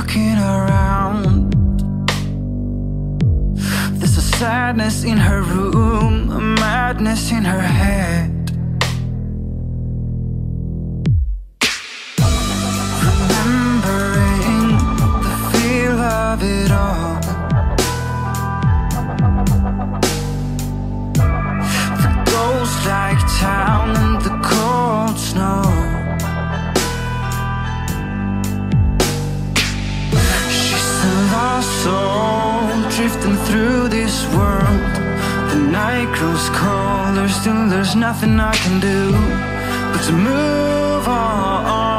walking around. There's a sadness in her room, a madness in her head. Remembering the feel of it all, the ghost-like town and the cold snow. Soul drifting through this world. The night grows colder, still there's nothing I can do but to move on.